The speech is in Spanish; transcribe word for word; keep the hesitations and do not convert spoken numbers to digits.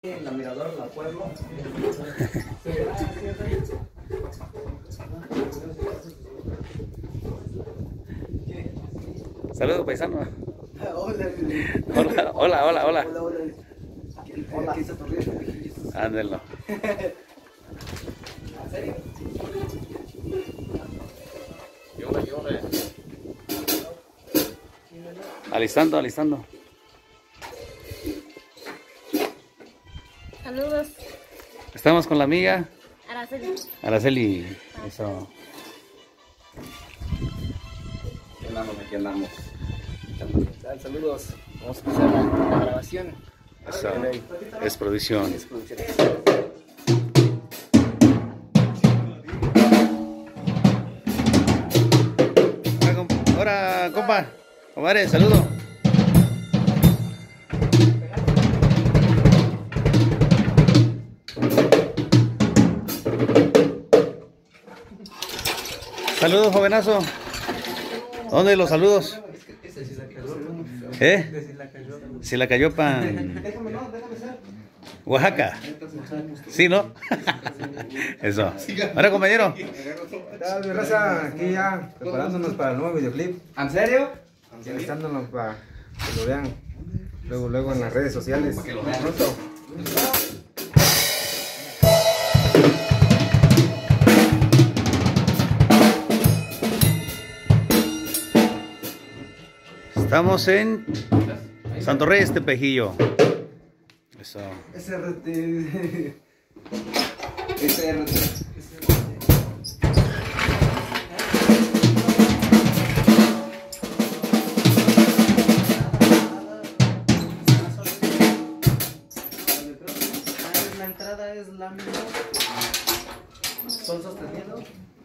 En la Mirador, la Pueblo. Saludos, paisano. Hola, Hola, hola, hola, hola. hola, hola. Hola, aquí está tu río. Ándenlo. ¿En serio? Alistando, alistando. Saludos, Estamos con la amiga Araceli. Araceli. Eso. Aquí andamos, aquí andamos. Saludos. Vamos a empezar la, la grabación. Eso. Es producción. Es producción. Hola, compa. Hola, compa. Comadre, saludo. Saludos, jovenazo. ¿Dónde los saludos? ¿Eh? Si la cayó pan. Oaxaca. Sí, ¿no? Eso. Ahora, compañero. ¿Qué tal, mi raza? Aquí ya preparándonos para el nuevo videoclip. ¿En serio? Realizándonos para que lo vean luego, luego en las redes sociales. Para que lo vean. Pronto. Estamos en Santo Reyes, Tepejillo. Eso. S R T. S R T. La entrada es la misma. Sol sostenido.